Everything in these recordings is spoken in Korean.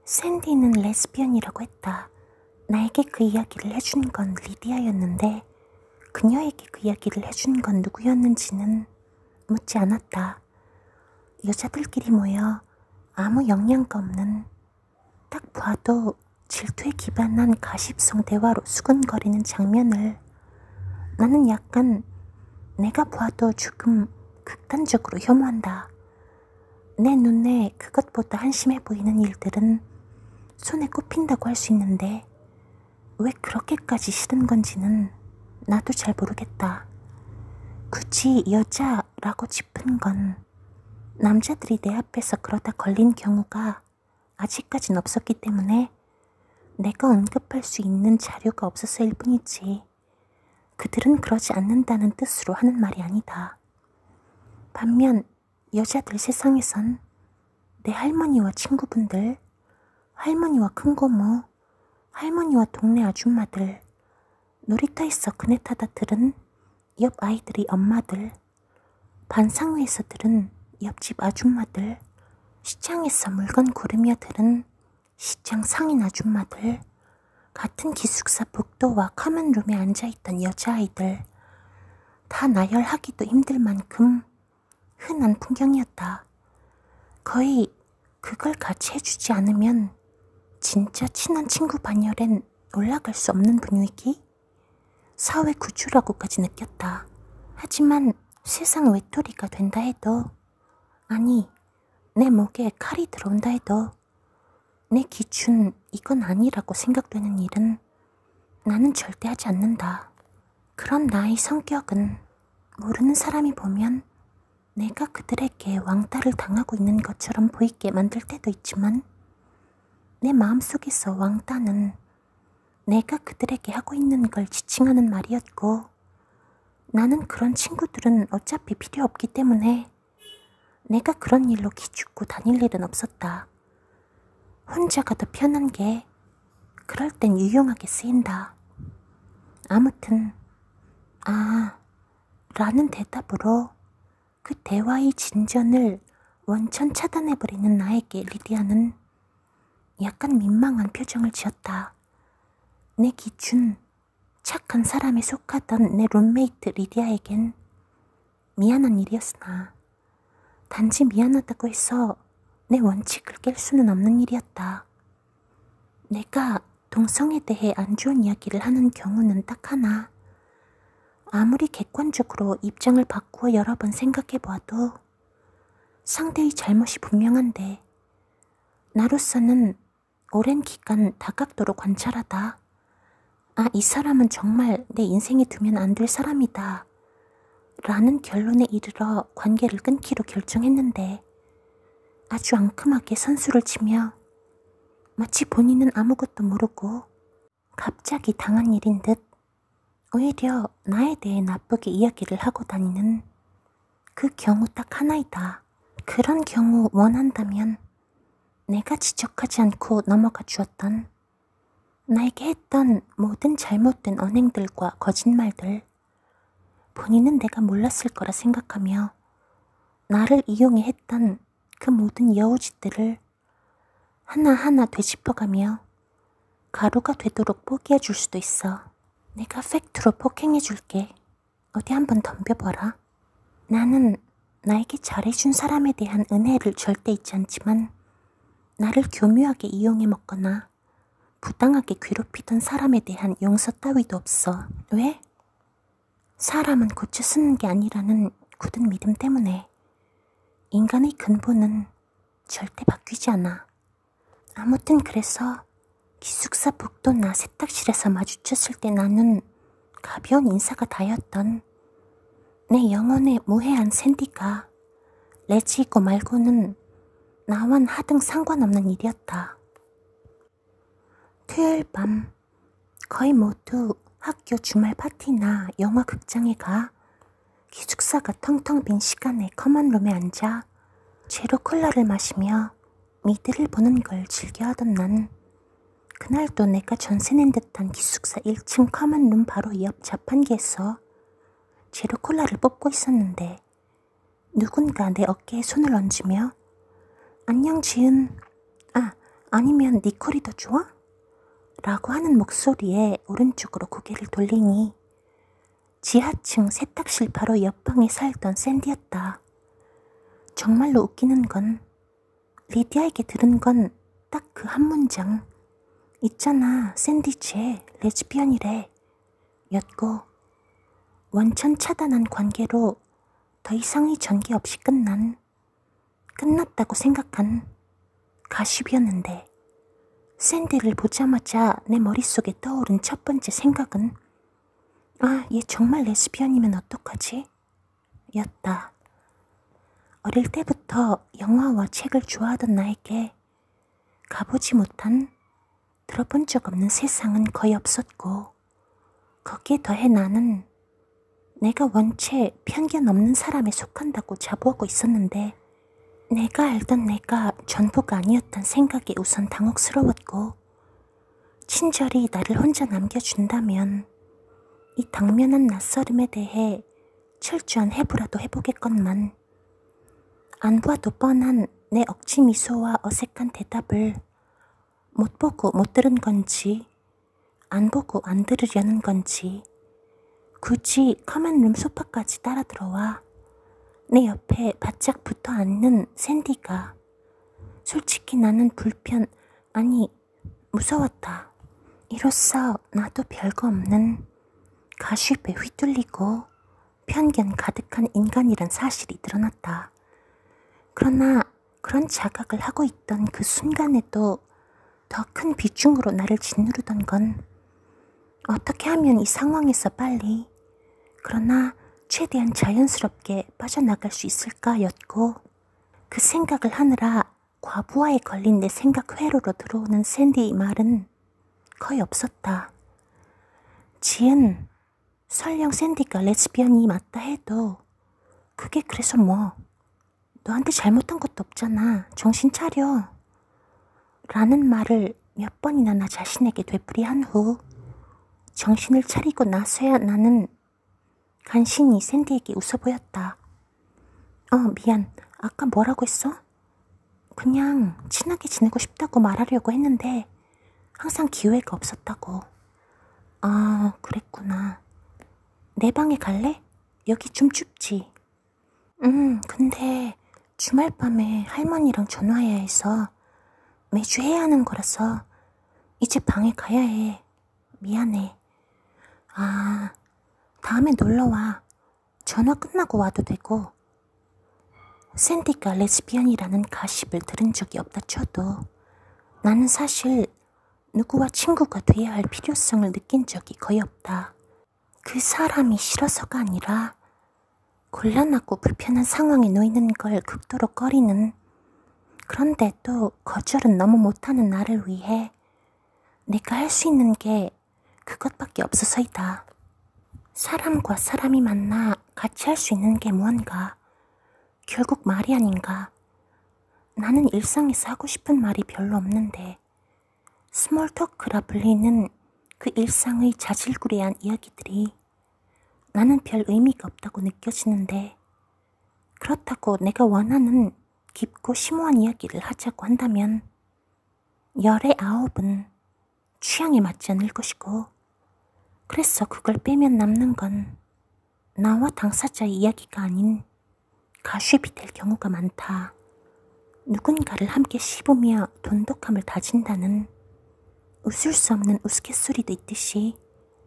샌디는 레즈비언이라고 했다. 나에게 그 이야기를 해준 건 리디아였는데 그녀에게 그 이야기를 해준 건 누구였는지는 묻지 않았다. 여자들끼리 모여 아무 영양가 없는, 딱 봐도 질투에 기반한 가십성 대화로 수근거리는 장면을 나는 약간 내가 봐도 조금 극단적으로 혐오한다. 내 눈에 그것보다 한심해 보이는 일들은 손에 꼽힌다고 할 수 있는데 왜 그렇게까지 싫은 건지는 나도 잘 모르겠다. 굳이 여자라고 짚은 건 남자들이 내 앞에서 그러다 걸린 경우가 아직까진 없었기 때문에 내가 언급할 수 있는 자료가 없어서일 뿐이지 그들은 그러지 않는다는 뜻으로 하는 말이 아니다. 반면 여자들 세상에선 내 할머니와 친구분들, 할머니와 큰고모, 할머니와 동네 아줌마들, 놀이터에서 그네 타다 들은 옆 아이들이 엄마들, 반상회에서 들은 옆집 아줌마들, 시장에서 물건 고르며 들은 시장 상인 아줌마들, 같은 기숙사 복도와 커먼룸에 앉아있던 여자아이들, 다 나열하기도 힘들 만큼 흔한 풍경이었다. 거의 그걸 같이 해주지 않으면 진짜 친한 친구 반열엔 올라갈 수 없는 분위기? 사회 구조라고까지 느꼈다. 하지만 세상 외톨이가 된다 해도, 아니 내 목에 칼이 들어온다 해도 내 기준 이건 아니라고 생각되는 일은 나는 절대 하지 않는다. 그런 나의 성격은 모르는 사람이 보면 내가 그들에게 왕따를 당하고 있는 것처럼 보이게 만들 때도 있지만 내 마음속에서 왕따는 내가 그들에게 하고 있는 걸 지칭하는 말이었고 나는 그런 친구들은 어차피 필요 없기 때문에 내가 그런 일로 기죽고 다닐 일은 없었다. 혼자가 더 편한 게 그럴 땐 유용하게 쓰인다. 아무튼 라는 대답으로 그 대화의 진전을 원천 차단해버리는 나에게 리디아는 약간 민망한 표정을 지었다. 내 기준, 착한 사람에 속하던 내 룸메이트 리디아에겐 미안한 일이었으나 단지 미안하다고 해서 내 원칙을 깰 수는 없는 일이었다. 내가 동성에 대해 안 좋은 이야기를 하는 경우는 딱 하나. 아무리 객관적으로 입장을 바꾸어 여러 번 생각해보아도 상대의 잘못이 분명한데 나로서는 오랜 기간 다각도로 관찰하다 이 사람은 정말 내 인생에 두면 안 될 사람이다 라는 결론에 이르러 관계를 끊기로 결정했는데 아주 앙큼하게 선수를 치며 마치 본인은 아무것도 모르고 갑자기 당한 일인 듯 오히려 나에 대해 나쁘게 이야기를 하고 다니는 그 경우 딱 하나이다. 그런 경우 원한다면 내가 지적하지 않고 넘어가 주었던 나에게 했던 모든 잘못된 언행들과 거짓말들, 본인은 내가 몰랐을 거라 생각하며 나를 이용해 했던 그 모든 여우짓들을 하나하나 되짚어가며 가루가 되도록 포기해 줄 수도 있어. 내가 팩트로 폭행해 줄게. 어디 한번 덤벼봐라. 나는 나에게 잘해준 사람에 대한 은혜를 절대 잊지 않지만 나를 교묘하게 이용해 먹거나 부당하게 괴롭히던 사람에 대한 용서 따위도 없어. 왜? 사람은 고쳐 쓰는 게 아니라는 굳은 믿음 때문에. 인간의 근본은 절대 바뀌지 않아. 아무튼 그래서 기숙사 복도나 세탁실에서 마주쳤을 때 나는 가벼운 인사가 다였던 내 영혼의 무해한 샌디가 레지이고 말고는 나와는 하등 상관없는 일이었다. 토요일 밤 거의 모두 학교 주말 파티나 영화 극장에 가 기숙사가 텅텅 빈 시간에 커먼룸에 앉아 제로 콜라를 마시며 미드를 보는 걸 즐겨하던 난 그날도 내가 전세낸 듯한 기숙사 1층 커먼룸 바로 옆 자판기에서 제로 콜라를 뽑고 있었는데 누군가 내 어깨에 손을 얹으며 안녕 지은, 아니면 니콜이 더 좋아? 라고 하는 목소리에 오른쪽으로 고개를 돌리니 지하층 세탁실 바로 옆방에 살던 샌디였다. 정말로 웃기는 건 리디아에게 들은 건 딱 그 한 문장. 있잖아, 샌디 쟤 레즈비언이래 였고, 원천 차단한 관계로 더 이상의 전개 없이 끝났다고 생각한 가십이었는데, 샌디를 보자마자 내 머릿속에 떠오른 첫 번째 생각은 아, 얘 정말 레즈비언이면 어떡하지? 였다. 어릴 때부터 영화와 책을 좋아하던 나에게 가보지 못한, 들어본 적 없는 세상은 거의 없었고, 거기에 더해 나는 내가 원체 편견 없는 사람에 속한다고 자부하고 있었는데 내가 알던 내가 전부가 아니었단 생각에 우선 당혹스러웠고, 친절히 나를 혼자 남겨준다면 이 당면한 낯설음에 대해 철저한 해부라도 해보겠건만, 안 봐도 뻔한 내 억지 미소와 어색한 대답을 못 보고 못 들은 건지 안 보고 안 들으려는 건지 굳이 커먼룸 소파까지 따라 들어와 내 옆에 바짝 붙어 앉는 샌디가 솔직히 나는 아니 무서웠다. 이로써 나도 별거 없는 가십에 휘둘리고 편견 가득한 인간이란 사실이 드러났다. 그러나 그런 자각을 하고 있던 그 순간에도 더 큰 비중으로 나를 짓누르던 건 어떻게 하면 이 상황에서 빨리, 그러나 최대한 자연스럽게 빠져나갈 수 있을까였고, 그 생각을 하느라 과부하에 걸린 내 생각 회로로 들어오는 샌디의 말은 거의 없었다. 지은, 설령 샌디가 레즈비언이 맞다 해도 그게 그래서 뭐, 너한테 잘못한 것도 없잖아. 정신 차려. 라는 말을 몇 번이나 나 자신에게 되풀이한 후 정신을 차리고 나서야 나는 간신히 샌디에게 웃어 보였다. 미안. 아까 뭐라고 했어? 그냥 친하게 지내고 싶다고 말하려고 했는데 항상 기회가 없었다고. 아, 그랬구나. 내 방에 갈래? 여기 좀 춥지? 근데 주말 밤에 할머니랑 전화해야 해서 매주 해야 하는 거라서 이제 방에 가야 해. 미안해. 아, 다음에 놀러와. 전화 끝나고 와도 되고. 샌디가 레즈비언이라는 가십을 들은 적이 없다 쳐도 나는 사실 누구와 친구가 돼야 할 필요성을 느낀 적이 거의 없다. 그 사람이 싫어서가 아니라 곤란하고 불편한 상황에 놓이는 걸 극도로 꺼리는, 그런데 또 거절은 너무 못하는 나를 위해 내가 할 수 있는 게 그것밖에 없어서이다. 사람과 사람이 만나 같이 할 수 있는 게 무언가, 결국 말이 아닌가. 나는 일상에서 하고 싶은 말이 별로 없는데 스몰 토크라 불리는 그 일상의 자질구레한 이야기들이 나는 별 의미가 없다고 느껴지는데, 그렇다고 내가 원하는 깊고 심오한 이야기를 하자고 한다면 10의 9은 취향에 맞지 않을 것이고, 그래서 그걸 빼면 남는 건 나와 당사자의 이야기가 아닌 가십이 될 경우가 많다. 누군가를 함께 씹으며 돈독함을 다진다는 웃을 수 없는 우스갯소리도 있듯이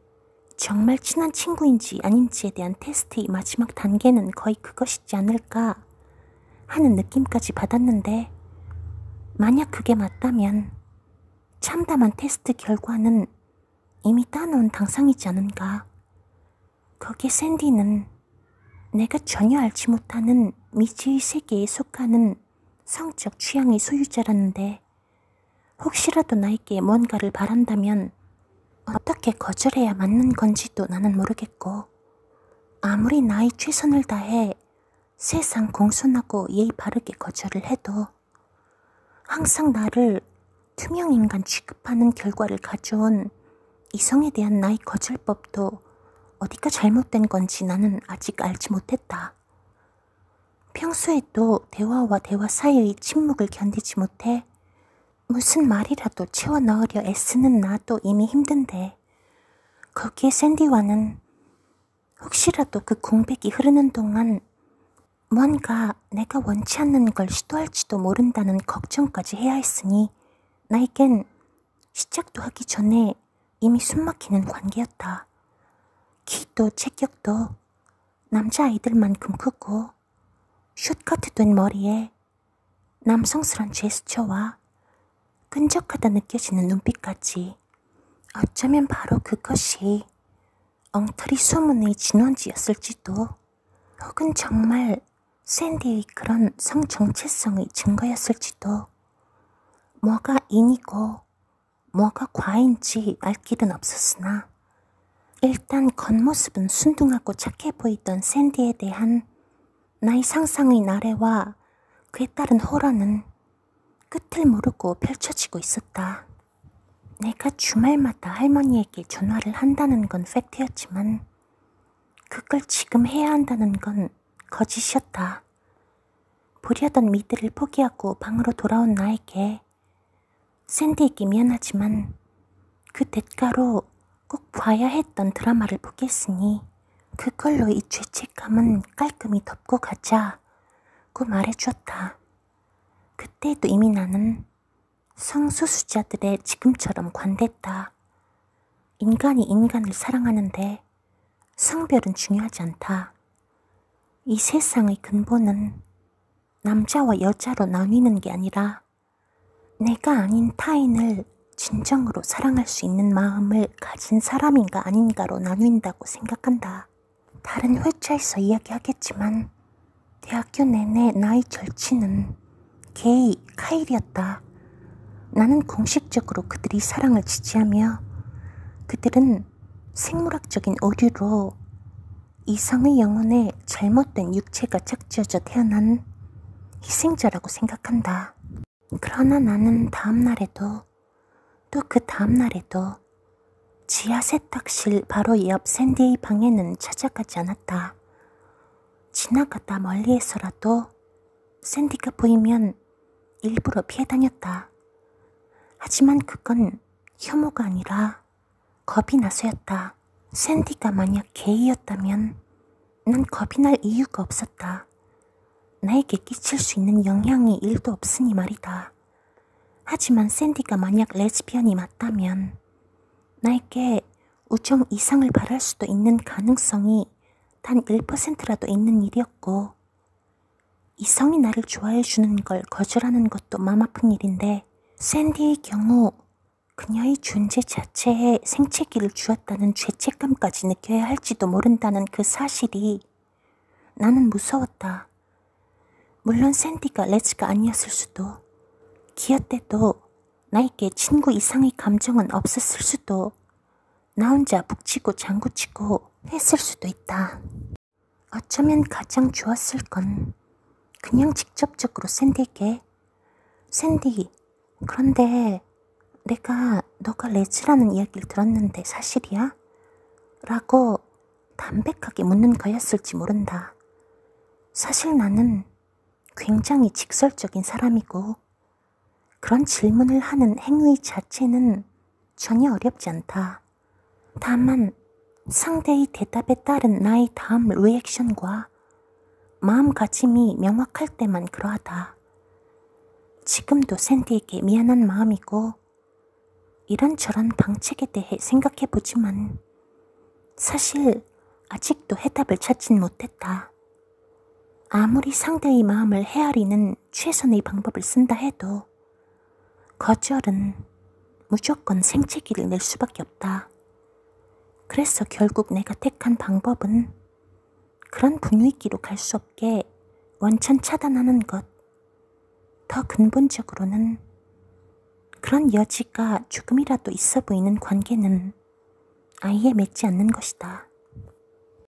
정말 친한 친구인지 아닌지에 대한 테스트의 마지막 단계는 거의 그것이지 않을까 하는 느낌까지 받았는데, 만약 그게 맞다면 참담한 테스트 결과는 이미 따놓은 당상이지 않은가. 거기에 샌디는 내가 전혀 알지 못하는 미지의 세계에 속하는 성적 취향의 소유자라는데, 혹시라도 나에게 뭔가를 바란다면 어떻게 거절해야 맞는 건지도 나는 모르겠고, 아무리 나의 최선을 다해 세상 공손하고 예의 바르게 거절을 해도 항상 나를 투명인간 취급하는 결과를 가져온 이성에 대한 나의 거절법도 어디가 잘못된 건지 나는 아직 알지 못했다. 평소에도 대화와 대화 사이의 침묵을 견디지 못해 무슨 말이라도 채워 넣으려 애쓰는 나도 이미 힘든데 거기에 샌디와는 혹시라도 그 공백이 흐르는 동안 뭔가 내가 원치 않는 걸 시도할지도 모른다는 걱정까지 해야 했으니 나에겐 시작도 하기 전에 이미 숨막히는 관계였다. 키도 체격도 남자아이들만큼 크고 숏커트된 머리에 남성스런 제스처와 끈적하다 느껴지는 눈빛까지 어쩌면 바로 그것이 엉터리 소문의 진원지였을지도 혹은 정말 샌디의 그런 성정체성의 증거였을지도 뭐가 인이고 뭐가 과인지 알 길은 없었으나 일단 겉모습은 순둥하고 착해 보이던 샌디에 대한 나의 상상의 나래와 그에 따른 호러는 끝을 모르고 펼쳐지고 있었다. 내가 주말마다 할머니에게 전화를 한다는 건 팩트였지만 그걸 지금 해야 한다는 건 거짓이었다. 보려던 미드를 포기하고 방으로 돌아온 나에게 샌디에게 미안하지만 그 대가로 꼭 봐야 했던 드라마를 포기했으니 그걸로 이 죄책감은 깔끔히 덮고 가자고 말해주었다. 그때에도 이미 나는 성소수자들의 지금처럼 관대했다. 인간이 인간을 사랑하는데 성별은 중요하지 않다. 이 세상의 근본은 남자와 여자로 나뉘는 게 아니라 내가 아닌 타인을 진정으로 사랑할 수 있는 마음을 가진 사람인가 아닌가로 나뉜다고 생각한다. 다른 회차에서 이야기하겠지만 대학교 내내 나의 절친은 게이 카일이었다. 나는 공식적으로 그들이 사랑을 지지하며 그들은 생물학적인 오류로 이성의 영혼에 잘못된 육체가 착지어져 태어난 희생자라고 생각한다. 그러나 나는 다음날에도 또 그 다음날에도 지하 세탁실 바로 옆 샌디의 방에는 찾아가지 않았다. 지나가다 멀리에서라도 샌디가 보이면 일부러 피해 다녔다. 하지만 그건 혐오가 아니라 겁이 나서였다. 샌디가 만약 게이였다면 난 겁이 날 이유가 없었다. 나에게 끼칠 수 있는 영향이 1도 없으니 말이다. 하지만 샌디가 만약 레즈비언이 맞다면 나에게 우정 이상을 바랄 수도 있는 가능성이 단 1%라도 있는 일이었고 이성이 나를 좋아해 주는 걸 거절하는 것도 맘 아픈 일인데 샌디의 경우 그녀의 존재 자체에 생채기를 주었다는 죄책감까지 느껴야 할지도 모른다는 그 사실이 나는 무서웠다. 물론 샌디가 레즈가 아니었을 수도 기어때도 나에게 친구 이상의 감정은 없었을 수도 나 혼자 북치고 장구치고 했을 수도 있다. 어쩌면 가장 좋았을 건 그냥 직접적으로 샌디에게 샌디, 그런데 내가 너가 레즈라는 이야기를 들었는데 사실이야? 라고 담백하게 묻는 거였을지 모른다. 사실 나는 굉장히 직설적인 사람이고 그런 질문을 하는 행위 자체는 전혀 어렵지 않다. 다만 상대의 대답에 따른 나의 다음 리액션과 마음가짐이 명확할 때만 그러하다. 지금도 샌디에게 미안한 마음이고 이런저런 방책에 대해 생각해보지만 사실 아직도 해답을 찾진 못했다. 아무리 상대의 마음을 헤아리는 최선의 방법을 쓴다 해도 거절은 무조건 생채기를 낼 수밖에 없다. 그래서 결국 내가 택한 방법은 그런 분위기로 갈 수 없게 원천 차단하는 것. 더 근본적으로는 그런 여지가 조금이라도 있어 보이는 관계는 아예 맺지 않는 것이다.